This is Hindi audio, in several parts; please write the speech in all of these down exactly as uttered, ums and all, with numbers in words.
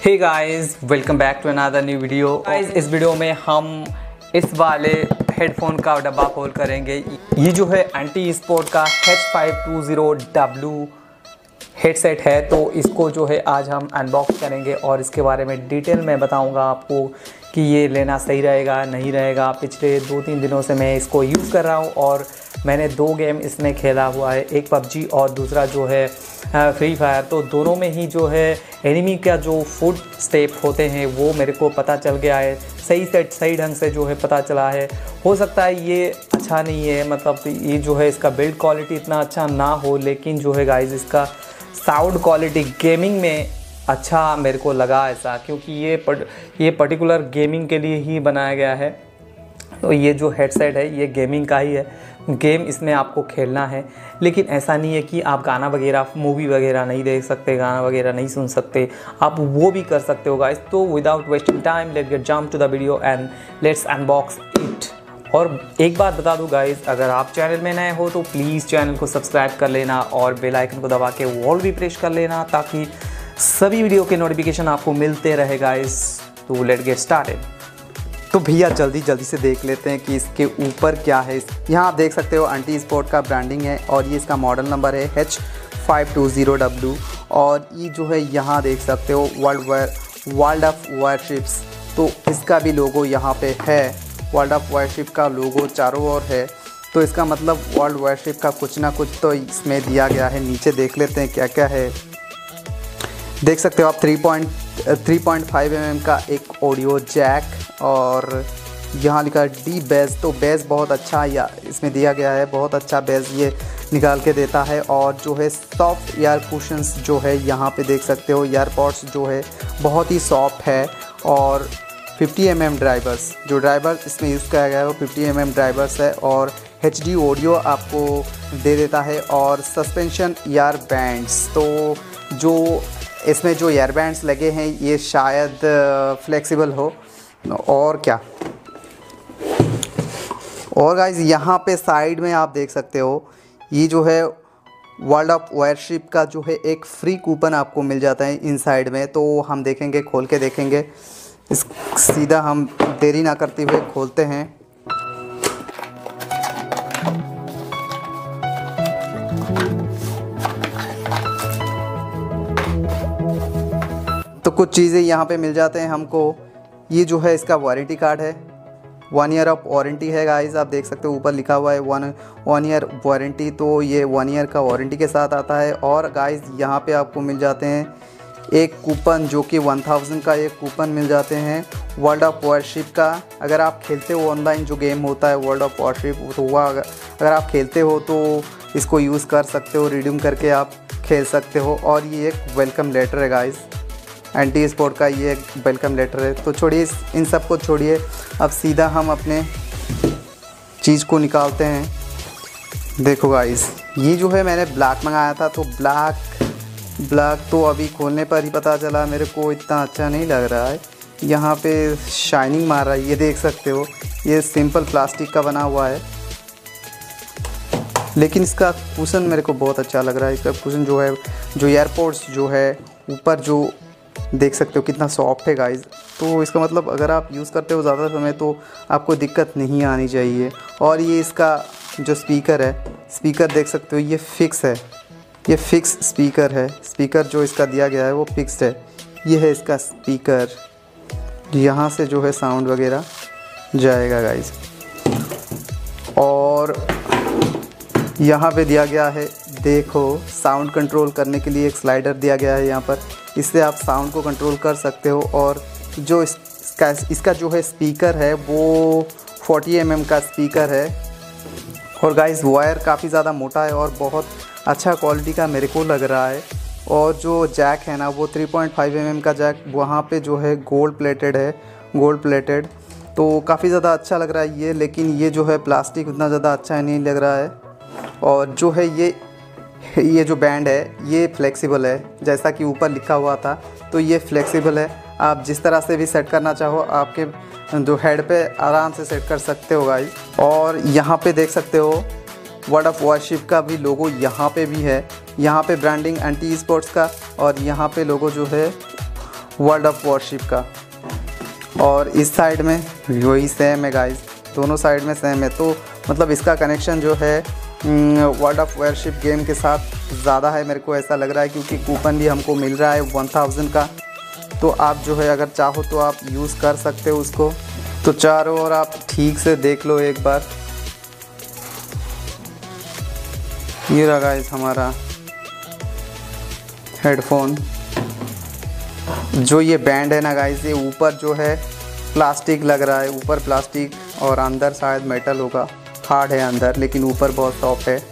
Hey guys, welcome back to another new video. Guys, इस वीडियो में हम इस वाले हेडफोन का डब्बा खोल करेंगे। ये जो है एंटी स्पोर्ट का H five two zero W headset है, तो इसको जो है आज हम अनबॉक्स करेंगे और इसके बारे में डिटेल में बताऊंगा आपको कि ये लेना सही रहेगा नहीं रहेगा। पिछले दो तीन दिनों से मैं इसको यूज़ कर रहा हूँ और मैंने दो गेम इसमें खेला हुआ है, एक पबजी और दूसरा जो है फ्री फायर। तो दोनों में ही जो है एनिमी का जो फुट स्टेप होते हैं वो मेरे को पता चल गया है, सही से सही ढंग से जो है पता चला है। हो सकता है ये अच्छा नहीं है, मतलब ये जो है इसका बिल्ड क्वालिटी इतना अच्छा ना हो, लेकिन जो है गाइस इसका साउंड क्वालिटी गेमिंग में अच्छा मेरे को लगा ऐसा, क्योंकि ये पट, ये पर्टिकुलर गेमिंग के लिए ही बनाया गया है। तो ये जो हेडसेट है ये गेमिंग का ही है, गेम इसमें आपको खेलना है, लेकिन ऐसा नहीं है कि आप गाना वगैरह मूवी वगैरह नहीं देख सकते, गाना वगैरह नहीं सुन सकते, आप वो भी कर सकते हो गाइस। तो without wasting time let's get jump to the video and let's unbox it. और एक बात बता दूं गाइस, अगर आप चैनल में नए हो तो प्लीज़ चैनल को सब्सक्राइब कर लेना और बेल आइकन को दबा के ऑल भी प्रेस कर लेना, ताकि सभी वीडियो के नोटिफिकेशन आपको मिलते रहे गाइस। तो लेट्स गेट स्टार्टेड। तो भैया जल्दी जल्दी से देख लेते हैं कि इसके ऊपर क्या है। यहाँ आप देख सकते हो एंटी स्पोर्ट का ब्रांडिंग है और ये इसका मॉडल नंबर है H five two zero W. और ये जो है यहाँ देख सकते हो world war world of warships, तो इसका भी लोगो यहाँ पे है। वर्ल्ड ऑफ वारशिप का लोगो चारों ओर है, तो इसका मतलब वर्ल्ड वारशिप का कुछ ना कुछ तो इसमें दिया गया है। नीचे देख लेते हैं क्या क्या है। देख सकते हो आप three point three point five M M का एक ऑडियो जैक, और यहाँ लिखा डी बेस, तो बेस बहुत अच्छा या इसमें दिया गया है, बहुत अच्छा बेस ये निकाल के देता है। और जो है सॉफ्ट एयर कुशन्स जो है यहाँ पे देख सकते हो, ईयरपॉड्स जो है बहुत ही सॉफ्ट है। और फिफ्टी एम एम ड्राइवर्स, जो ड्राइवर इसमें यूज़ किया गया है वो फिफ्टी एम एम ड्राइवर्स है, और एच डी ऑडियो आपको दे देता है। और सस्पेंशन ईयर बैंड्स, तो जो इसमें जो ईयर बैंड्स लगे हैं ये शायद फ्लेक्सिबल हो। और क्या, और गाइस यहाँ पे साइड में आप देख सकते हो ये जो है वर्ल्ड ऑफ वारशिप का जो है एक फ्री कूपन आपको मिल जाता है इन साइड में। तो हम देखेंगे, खोल के देखेंगे। इस सीधा हम देरी ना करते हुए खोलते हैं। तो कुछ चीज़ें यहाँ पे मिल जाते हैं हमको। ये जो है इसका वारंटी कार्ड है, वन ईयर ऑफ वारंटी है गाइस। आप देख सकते हो ऊपर लिखा हुआ है वन वन ईयर वारंटी, तो ये वन ईयर का वारंटी के साथ आता है। और गाइस यहाँ पे आपको मिल जाते हैं एक कूपन, जो कि वन थाउजेंड का एक कूपन मिल जाते हैं वर्ल्ड ऑफ वारशिप का। अगर आप खेलते हो ऑनलाइन जो गेम होता है वर्ल्ड ऑफ वारशिप, तो वह अगर आप खेलते हो तो इसको यूज़ कर सकते हो, रिडीम करके आप खेल सकते हो। और ये एक वेलकम लेटर है गाइस, एंटी स्पोर्ट का ये एक वेलकम लेटर है। तो छोड़िए इन सब को, छोड़िए अब सीधा हम अपने चीज़ को निकालते हैं। देखो गाइस, ये जो है मैंने ब्लैक मंगाया था, तो ब्लैक ब्लैक तो अभी खोलने पर ही पता चला मेरे को इतना अच्छा नहीं लग रहा है। यहाँ पे शाइनिंग मार रहा है, ये देख सकते हो। ये सिंपल प्लास्टिक का बना हुआ है, लेकिन इसका कुशन मेरे को बहुत अच्छा लग रहा है। इसका कुशन जो है, जो एयरपोर्ट्स जो है ऊपर, जो देख सकते हो कितना सॉफ्ट है गाइस। तो इसका मतलब अगर आप यूज़ करते हो ज़्यादा समय तो आपको दिक्कत नहीं आनी चाहिए। और ये इसका जो स्पीकर है, स्पीकर देख सकते हो ये फिक्स है, ये फिक्स स्पीकर है। स्पीकर जो इसका दिया गया है वो फिक्स्ड है। ये है इसका स्पीकर, यहाँ से जो है साउंड वगैरह जाएगा गाइस। और यहाँ पे दिया गया है, देखो साउंड कंट्रोल करने के लिए एक स्लाइडर दिया गया है यहाँ पर, इससे आप साउंड को कंट्रोल कर सकते हो। और जो इस, इसका इसका जो है स्पीकर है वो फोर्टी एम एम का स्पीकर है। और गाइस वायर काफ़ी ज़्यादा मोटा है और बहुत अच्छा क्वालिटी का मेरे को लग रहा है। और जो जैक है ना वो three point five M M का जैक, वहाँ पे जो है गोल्ड प्लेटेड है, गोल्ड प्लेटेड, तो काफ़ी ज़्यादा अच्छा लग रहा है ये। लेकिन ये जो है प्लास्टिक उतना ज़्यादा अच्छा नहीं लग रहा है। और जो है ये ये जो बैंड है ये फ्लेक्सिबल है, जैसा कि ऊपर लिखा हुआ था, तो ये फ्लेक्सिबल है। आप जिस तरह से भी सेट करना चाहो आपके जो हेड पे आराम से सेट कर सकते हो गाइस। और यहाँ पे देख सकते हो वर्ल्ड ऑफ वारशिप का भी लोगो यहाँ पे भी है। यहाँ पे ब्रांडिंग एंटी स्पोर्ट्स का, और यहाँ पे लोगो जो है वर्ल्ड ऑफ वॉरशिप का, और इस साइड में वही सेम है गाइस, दोनों साइड में सेम है। तो मतलब इसका कनेक्शन जो है वर्ल्ड ऑफ वॉरशिप गेम के साथ ज़्यादा है, मेरे को ऐसा लग रहा है, क्योंकि कूपन भी हमको मिल रहा है वन थाउजेंड का। तो आप जो है अगर चाहो तो आप यूज़ कर सकते हो उसको। तो चारों ओर आप ठीक से देख लो एक बार। ये रहा गाइस हमारा हेडफोन। जो ये बैंड है ना गाइस, ये ऊपर जो है प्लास्टिक लग रहा है, ऊपर प्लास्टिक और अंदर शायद मेटल होगा, हार्ड है अंदर लेकिन ऊपर बहुत सॉफ्ट है।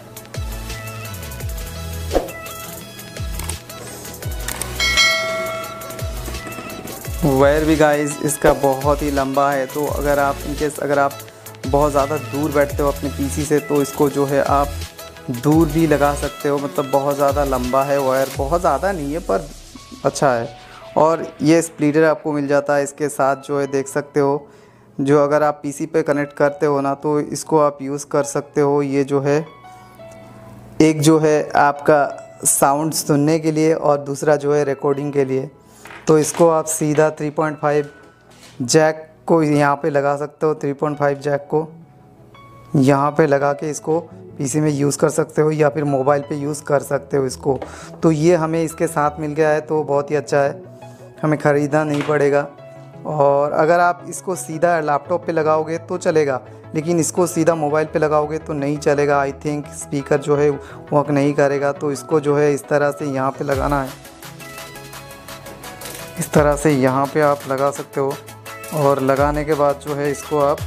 वायर भी गाइस इसका बहुत ही लंबा है, तो अगर आप इनकेस अगर आप बहुत ज़्यादा दूर बैठते हो अपने पीसी से तो इसको जो है आप दूर भी लगा सकते हो। मतलब बहुत ज़्यादा लंबा है वायर, बहुत ज़्यादा नहीं है पर अच्छा है। और ये स्प्लिटर आपको मिल जाता है इसके साथ, जो है देख सकते हो। जो अगर आप पीसी पे कनेक्ट करते हो ना तो इसको आप यूज़ कर सकते हो। ये जो है एक जो है आपका साउंड सुनने के लिए और दूसरा जो है रिकॉर्डिंग के लिए। तो इसको आप सीधा थ्री पॉइंट फाइव जैक को यहाँ पे लगा सकते हो, थ्री पॉइंट फाइव जैक को यहाँ पे लगा के इसको पीसी में यूज़ कर सकते हो या फिर मोबाइल पे यूज़ कर सकते हो इसको। तो ये हमें इसके साथ मिल गया है तो बहुत ही अच्छा है, हमें ख़रीदना नहीं पड़ेगा। और अगर आप इसको सीधा लैपटॉप पे लगाओगे तो चलेगा, लेकिन इसको सीधा मोबाइल पे लगाओगे तो नहीं चलेगा। आई थिंक स्पीकर जो है वर्क नहीं करेगा। तो इसको जो है इस तरह से यहाँ पे लगाना है, इस तरह से यहाँ पे आप लगा सकते हो। और लगाने के बाद जो है इसको आप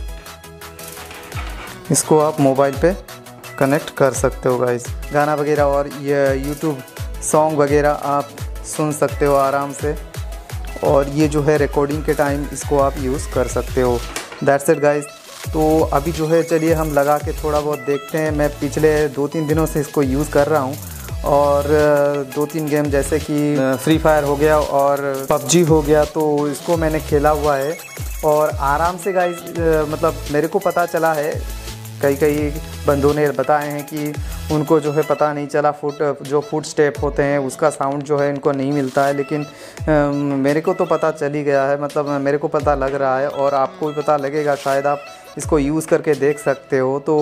इसको आप मोबाइल पे कनेक्ट कर सकते हो गाइस। गाना वगैरह और ये यूट्यूब सॉन्ग वगैरह आप सुन सकते हो आराम से। और ये जो है रिकॉर्डिंग के टाइम इसको आप यूज़ कर सकते हो। That's it guys. तो अभी जो है चलिए हम लगा के थोड़ा बहुत देखते हैं। मैं पिछले दो तीन दिनों से इसको यूज़ कर रहा हूँ और दो तीन गेम जैसे कि फ्री फायर हो गया और पबजी हो गया तो इसको मैंने खेला हुआ है और आराम से गाइस। मतलब मेरे को पता चला है, कई कई बंदों ने बताए हैं कि उनको जो है पता नहीं चला, फुट जो फुट स्टेप होते हैं उसका साउंड जो है इनको नहीं मिलता है, लेकिन मेरे को तो पता चल ही गया है। मतलब मेरे को पता लग रहा है और आपको भी पता लगेगा, शायद आप इसको यूज़ करके देख सकते हो। तो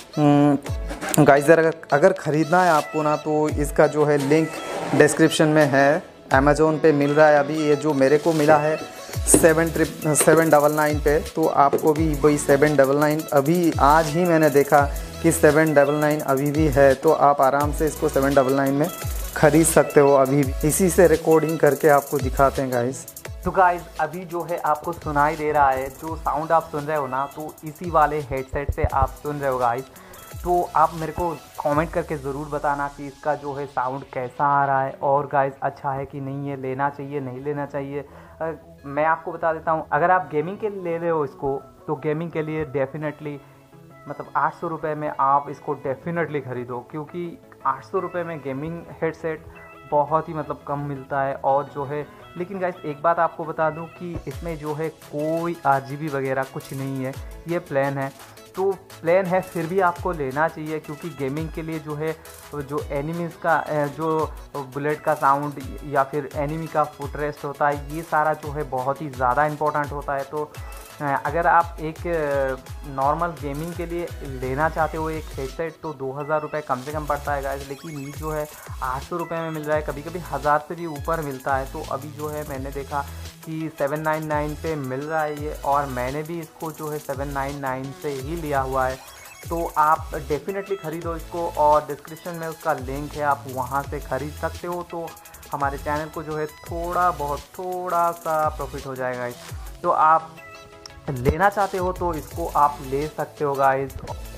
गाइस अगर अगर ख़रीदना है आपको ना तो इसका जो है लिंक डिस्क्रिप्शन में है। अमेज़ोन पे मिल रहा है अभी, ये जो मेरे को मिला है seven triple seven double nine पे, तो आपको भी वही सेवन डबल नाइन अभी आज ही मैंने देखा कि सेवन डबल नाइन अभी भी है। तो आप आराम से इसको सेवन डबल नाइन में ख़रीद सकते हो अभी भी। इसी से रिकॉर्डिंग करके आपको दिखाते हैं गाइस। तो गाइस अभी जो है आपको सुनाई दे रहा है, जो साउंड आप सुन रहे हो ना तो इसी वाले हेडसेट से आप सुन रहे हो गाइस। तो आप मेरे को कमेंट करके ज़रूर बताना कि इसका जो है साउंड कैसा आ रहा है और गाइस अच्छा है कि नहीं है, लेना चाहिए नहीं लेना चाहिए। आ, मैं आपको बता देता हूँ, अगर आप गेमिंग के लिए ले रहे हो इसको तो गेमिंग के लिए डेफिनेटली मतलब आठ सौ रुपये में आप इसको डेफिनेटली ख़रीदो, क्योंकि आठ सौ रुपये में गेमिंग हेडसेट बहुत ही मतलब कम मिलता है। और जो है लेकिन गाइस एक बात आपको बता दूं कि इसमें जो है कोई आरजीबी वगैरह कुछ नहीं है, ये प्लेन है। तो प्लेन है फिर भी आपको लेना चाहिए, क्योंकि गेमिंग के लिए जो है जो एनिमीज़ का जो बुलेट का साउंड या फिर एनिमी का फुट रेस्ट होता है, ये सारा जो है बहुत ही ज़्यादा इम्पोर्टेंट होता है। तो अगर आप एक नॉर्मल गेमिंग के लिए लेना चाहते हो एक हेडसेट तो दो हज़ार रुपये कम से कम पड़ता है गाइस, लेकिन ये जो है आठ सौ रुपये में मिल रहा है, कभी कभी हज़ार से भी ऊपर मिलता है। तो अभी जो है मैंने देखा कि सेवन नाइन नाइन पे मिल रहा है ये, और मैंने भी इसको जो है सेवन नाइन नाइन से ही लिया हुआ है। तो आप डेफिनेटली ख़रीदो इसको और डिस्क्रिप्शन में उसका लिंक है, आप वहाँ से ख़रीद सकते हो। तो हमारे चैनल को जो है थोड़ा बहुत थोड़ा सा प्रॉफिट हो जाएगा। तो आप लेना चाहते हो तो इसको आप ले सकते हो गाइस।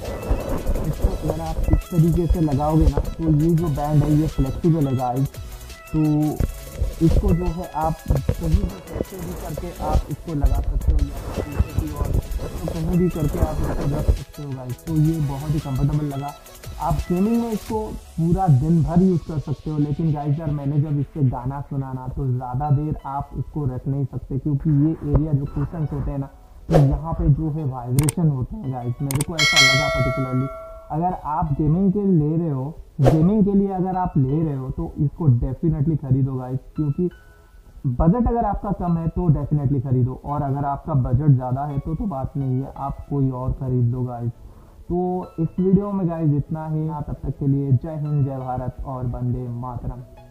इसको अगर आप इस तरीके से लगाओगे ना तो ये जो बैंड है ये फ्लेक्सिबल है गाइस। तो इसको जो है आप कहीं भी कैसे भी करके आप इसको लगा सकते हो, और इसको कहीं भी करके आप इसको रख सकते हो गाइस। तो ये बहुत ही कंफर्टेबल लगा। आप गेमिंग में इसको पूरा दिन भर यूज़ कर सकते हो, लेकिन गाइस यार मैंने जब इस पर गाना सुना ना तो ज़्यादा देर आप इसको रख नहीं सकते, क्योंकि ये एरिया जो कुशन्स होते हैं ना तो यहाँ पे जो है वाइब्रेशन होते हैं गाइस। मेरे को ऐसा लगा पर्टिकुलरली। अगर आप गेमिंग के ले रहे हो गेमिंग के लिए अगर आप ले रहे हो तो इसको डेफिनेटली खरीदो गाइस, क्योंकि बजट अगर आपका कम है तो डेफिनेटली खरीदो, और अगर आपका बजट ज़्यादा है तो तो बात नहीं है, आप कोई और खरीद लो गाइस। तो इस वीडियो में गाइस इतना ही, तब तक के लिए जय हिंद, जय भारत और वंदे मातरम।